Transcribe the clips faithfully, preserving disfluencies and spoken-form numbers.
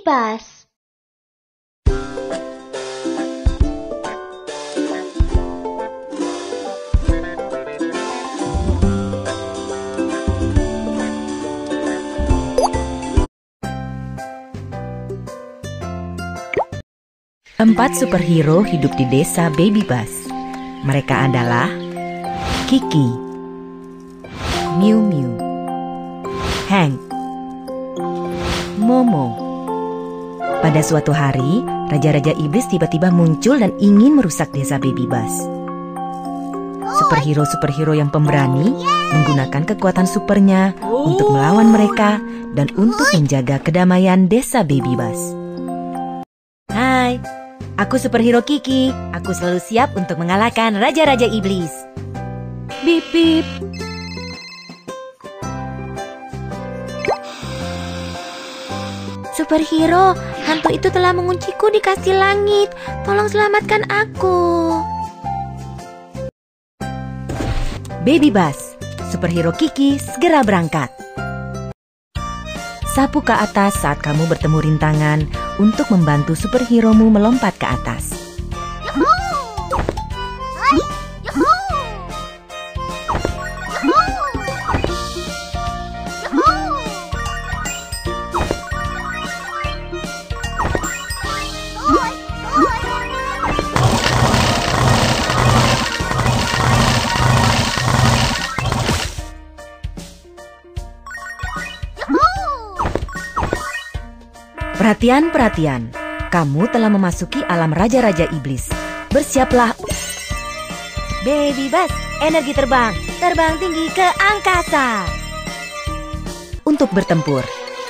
Bus. Empat superhero hidup di desa Baby Bus. Mereka adalah Kiki, Miu Miu, Hank, Momo. Pada suatu hari, Raja-Raja Iblis tiba-tiba muncul dan ingin merusak desa Baby Bus. Superhero-superhero yang pemberani menggunakan kekuatan supernya untuk melawan mereka dan untuk menjaga kedamaian desa Baby Bus. Hai, aku superhero Kiki. Aku selalu siap untuk mengalahkan Raja-Raja Iblis. Bip bip. Superhero, hantu itu telah mengunciku di kastil langit. Tolong selamatkan aku. Baby Bus, superhero Kiki segera berangkat. Sapu ke atas saat kamu bertemu rintangan untuk membantu superhero-mu melompat ke atas. Perhatian, perhatian. Kamu telah memasuki alam Raja-Raja Iblis. Bersiaplah. Baby Bus, energi terbang. Terbang tinggi ke angkasa. Untuk bertempur.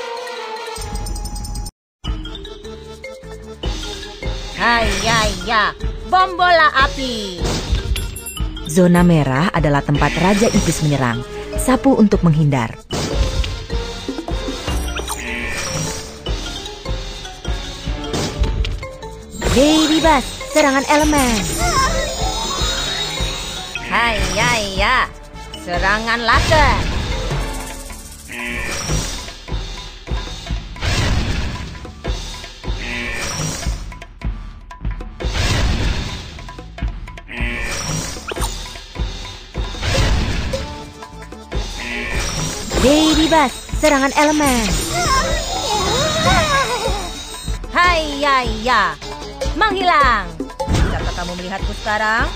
Hai, ya, ya. Bom bola api. Zona merah adalah tempat Raja Iblis menyerang. Sapu untuk menghindar. Baby Bus, serangan elemen. Hai, ya, ya. Serangan laser. Baby Bus, serangan elemen. Hai, ya, ya. Menghilang. Bisakah kamu melihatku sekarang?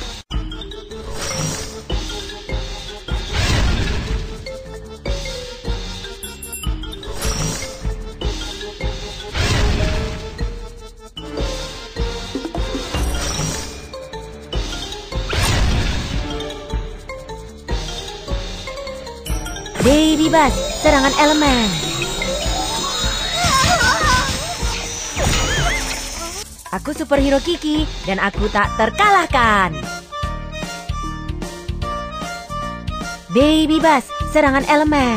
Baby Bus, serangan elemen. Aku superhero Kiki dan aku tak terkalahkan. Baby Bus, serangan elemen.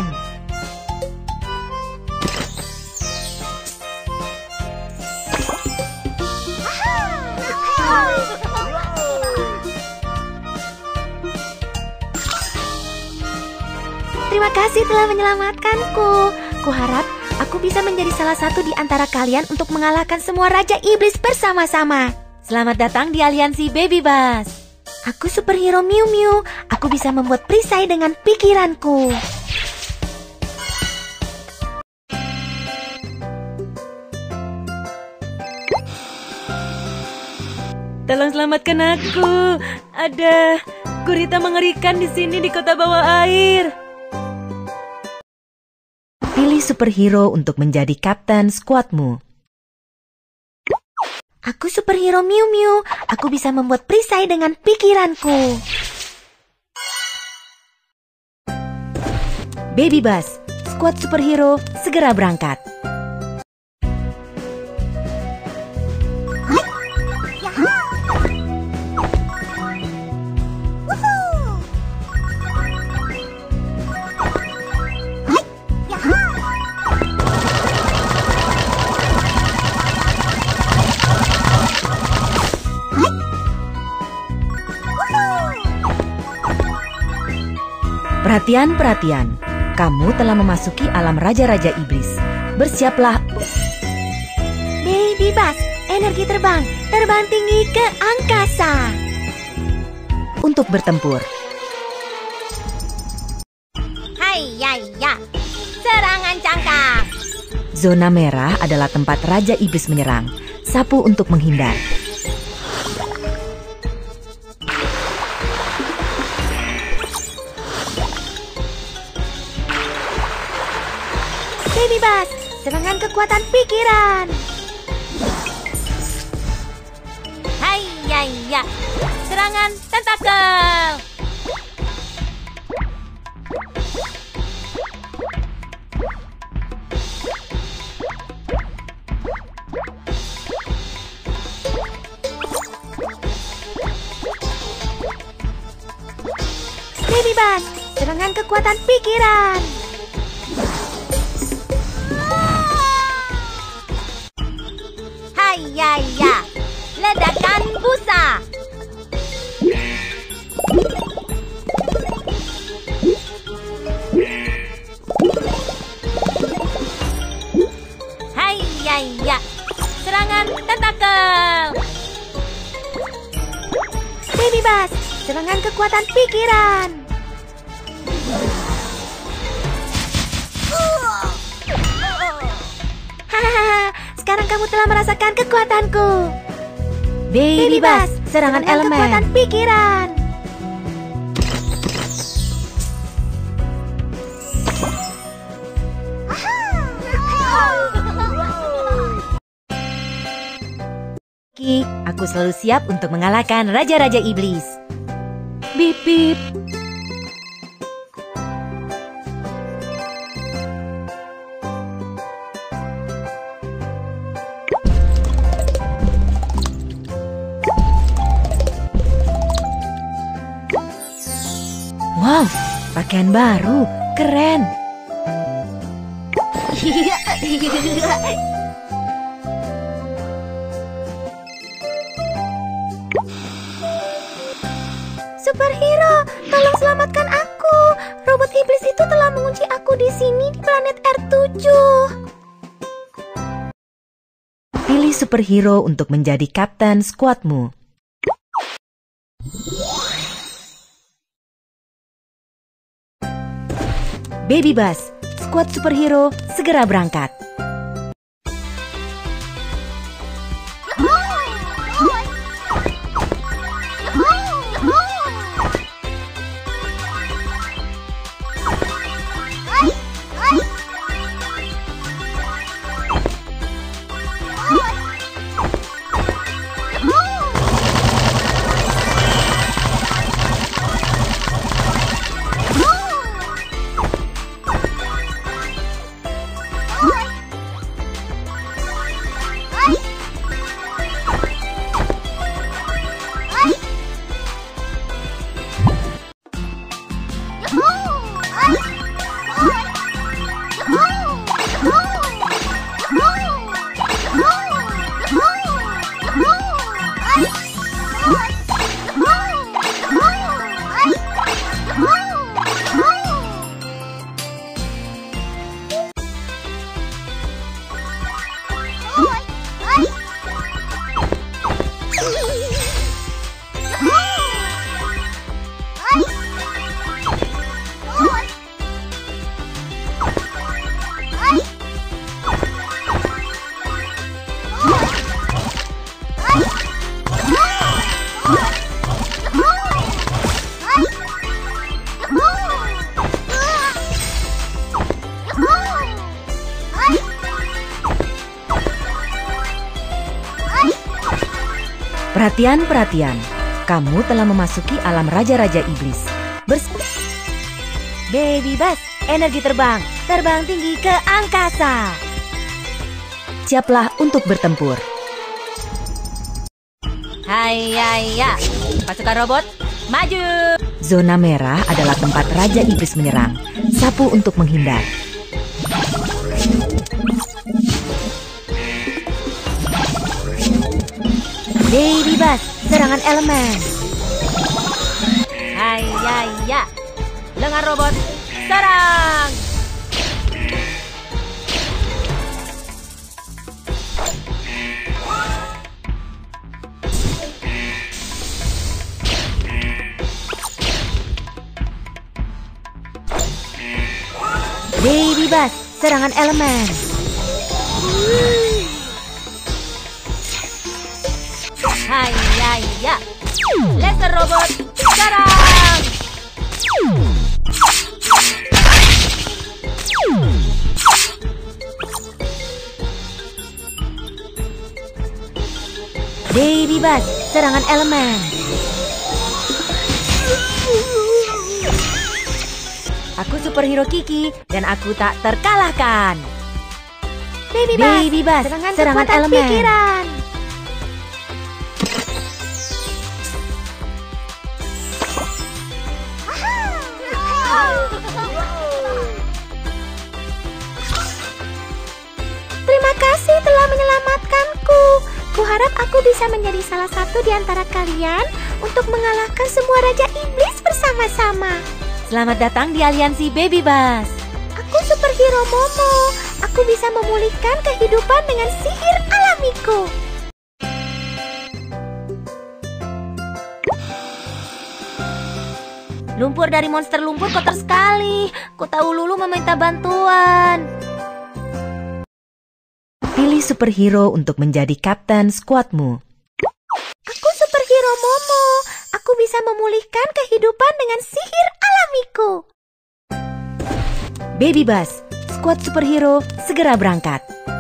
Terima kasih telah menyelamatkanku. Kuharap aku bisa menjadi salah satu di antara kalian untuk mengalahkan semua Raja Iblis bersama-sama. Selamat datang di aliansi Baby Bus. Aku superhero Miu Miu. Aku bisa membuat perisai dengan pikiranku. Tolong selamatkan aku. Ada gurita mengerikan di sini di kota bawah air. Pilih superhero untuk menjadi kapten skuadmu. Aku superhero Miu Miu. Aku bisa membuat perisai dengan pikiranku. Baby Bus, skuad superhero segera berangkat. Perhatian, perhatian. Kamu telah memasuki alam Raja-Raja Iblis. Bersiaplah. Baby Bus, energi terbang, terbang tinggi ke angkasa. Untuk bertempur. Hai ya ya, serangan cangkang. Zona merah adalah tempat Raja Iblis menyerang. Sapu untuk menghindar. Baby Bus, serangan kekuatan pikiran. Hai ya ya, serangan tentakel. Baby Bus, serangan kekuatan pikiran. Hai ya ya, ledakan busa. Hai ya ya, serangan tentakel. Baby Bus, serangan kekuatan pikiran. Hahaha, sekarang kamu telah merasakan kekuatanku. Baby Bus, serangan elemen. Kekuatan pikiran. Ki, aku selalu siap untuk mengalahkan Raja-Raja Iblis. Bip bip. Wow, pakaian baru, keren. Superhero, tolong selamatkan aku. Robot iblis itu telah mengunci aku di sini di planet R tujuh. Pilih superhero untuk menjadi kapten skuadmu. Baby Bus, skuad superhero segera berangkat. Perhatian-perhatian, kamu telah memasuki alam Raja-Raja Iblis. Bers Baby Bus, energi terbang, terbang tinggi ke angkasa. Siaplah untuk bertempur. Hai ya ya, pasukan robot, maju. Zona merah adalah tempat Raja Iblis menyerang. Sapu untuk menghindar. Baby Bus, serangan elemen. Hai ya ya, lengan robot, serang. Baby Bus, serangan elemen. Hai, ya, ya. Laser robot, sekarang. Baby Bus, serangan elemen. Aku superhero Kiki dan aku tak terkalahkan. Baby Bus, Baby Bus, serangan, serangan kekuatan elemen. pikiran. Terima kasih telah menyelamatkanku. Kuharap aku bisa menjadi salah satu di antara kalian untuk mengalahkan semua Raja Iblis bersama-sama. Selamat datang di aliansi Baby Bus. Aku superhero Momo. Aku bisa memulihkan kehidupan dengan sihir alamiku. Lumpur dari monster lumpur kotor sekali. Ku tahu Lulu meminta bantuan. Pilih superhero untuk menjadi kapten skuadmu. Aku superhero Momo. Aku bisa memulihkan kehidupan dengan sihir alamiku. Baby Bus, skuad superhero segera berangkat.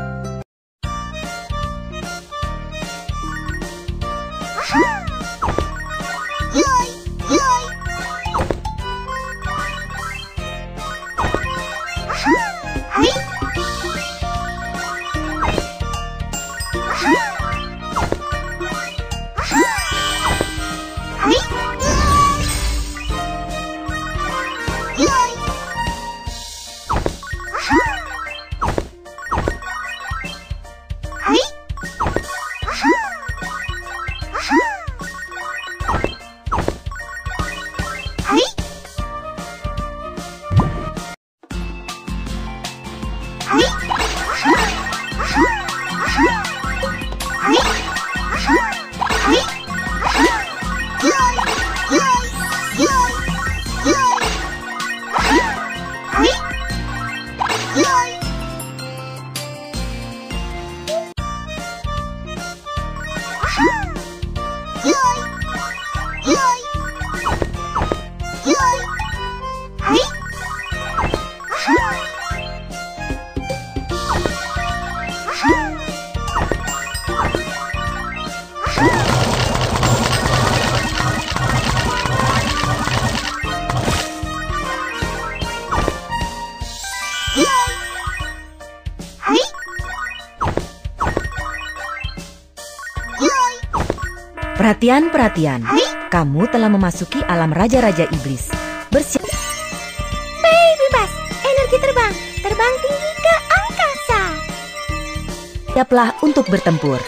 Perhatian, perhatian. Kamu telah memasuki alam Raja-Raja Iblis. Bersiap. Baby Bus, energi terbang. Terbang tinggi ke angkasa. Siaplah untuk bertempur.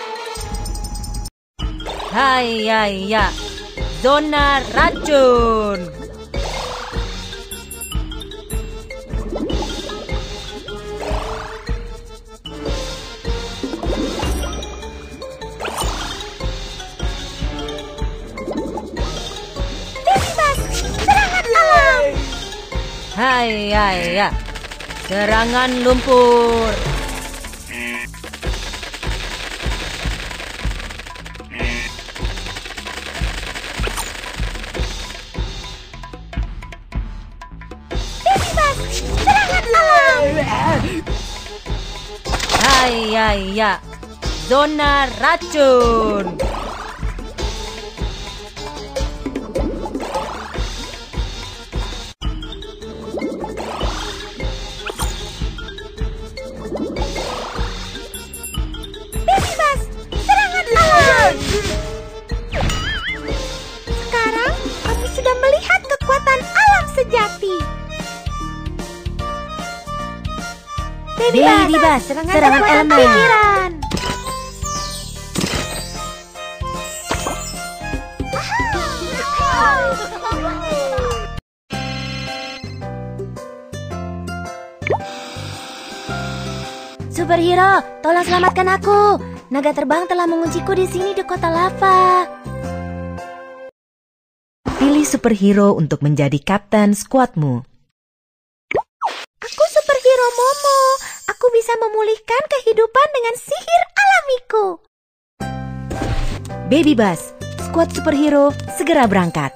Hai, ya, ya. Zona racun. Hai, ya, ya. Serangan lumpur. Baby Bus, serangan alam. Hai, ya, ya. Zona racun. Sekarang kamu sudah melihat kekuatan alam sejati. Baby, Baby Bus, Bus, serangan, serangan kekuatan elemen. pikiran. Superhero, tolong selamatkan aku. Naga terbang telah mengunciku di sini di kota lava. Pilih superhero untuk menjadi kapten skuadmu. Aku bisa memulihkan kehidupan dengan sihir alamiku. Baby Bus, skuad superhero segera berangkat.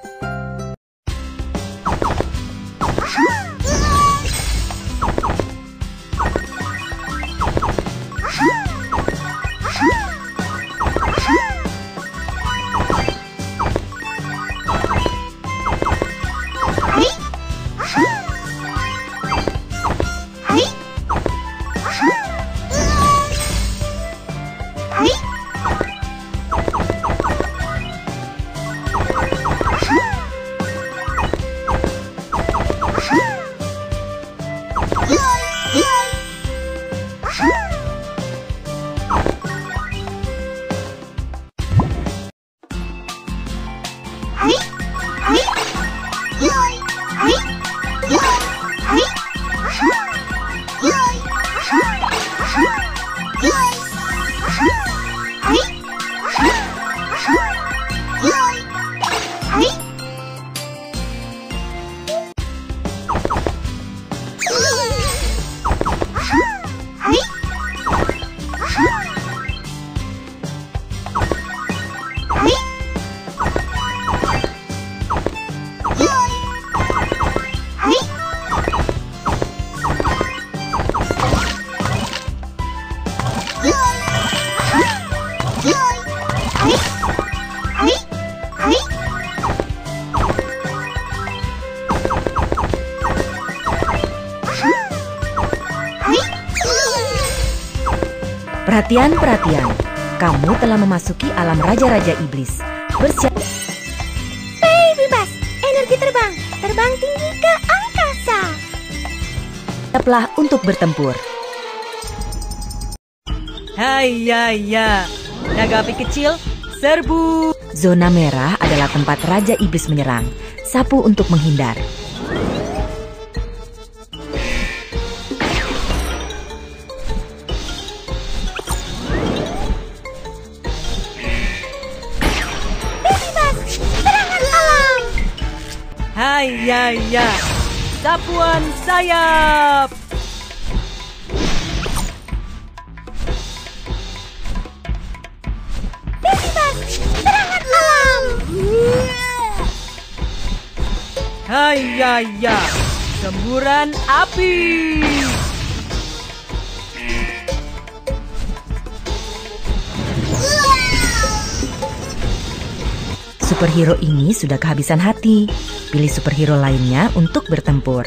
Perhatian, perhatian. Kamu telah memasuki alam raja-raja iblis. Bersiap. Baby Bus, energi terbang, terbang tinggi ke angkasa. Siaplah untuk bertempur. Hai ya ya, naga api kecil, serbu. Zona merah adalah tempat raja iblis menyerang. Sapu untuk menghindar. Hai ya ya, sapuan sayap. Baby Bus, serangan alam. Hai ya ya, semburan api. Superhero ini sudah kehabisan hati. Pilih superhero lainnya untuk bertempur.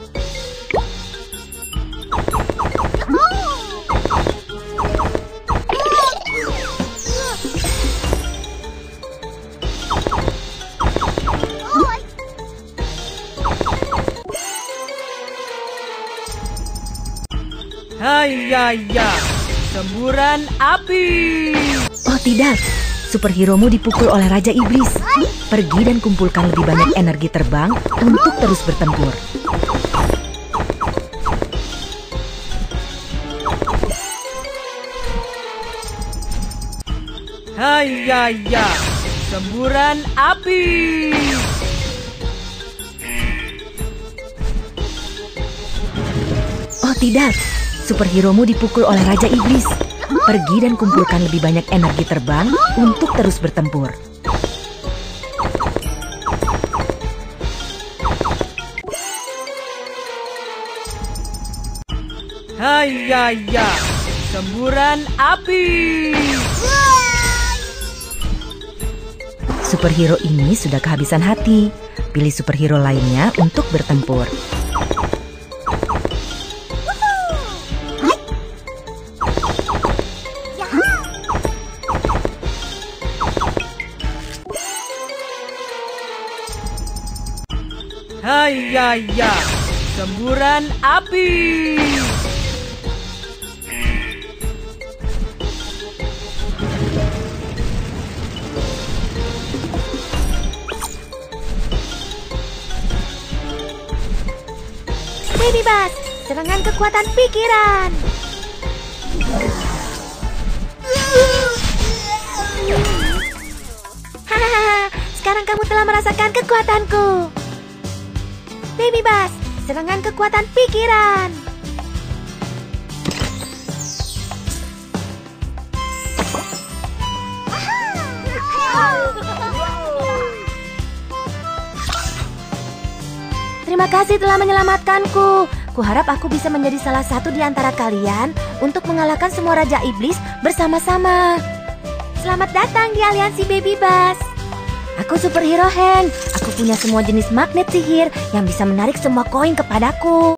Hai ya ya, semburan api. Oh tidak, superhero-mu dipukul oleh Raja Iblis. Pergi dan kumpulkan lebih banyak energi terbang untuk terus bertempur. Hai ya ya, semburan api. Oh tidak, superhero-mu dipukul oleh Raja Iblis. Pergi dan kumpulkan lebih banyak energi terbang untuk terus bertempur. Hai ya ya, semburan api. Superhero ini sudah kehabisan hati. Pilih superhero lainnya untuk bertempur. Hai ya ya, semburan api. Baby Bus, serangan kekuatan pikiran. Hahaha, sekarang kamu telah merasakan kekuatanku. Baby Bus, serangan kekuatan pikiran. Terima kasih telah menyelamatkanku. Kuharap aku bisa menjadi salah satu di antara kalian untuk mengalahkan semua Raja Iblis bersama-sama. Selamat datang di aliansi Baby Bus. Aku superhero Hank. Aku punya semua jenis magnet sihir yang bisa menarik semua koin kepadaku.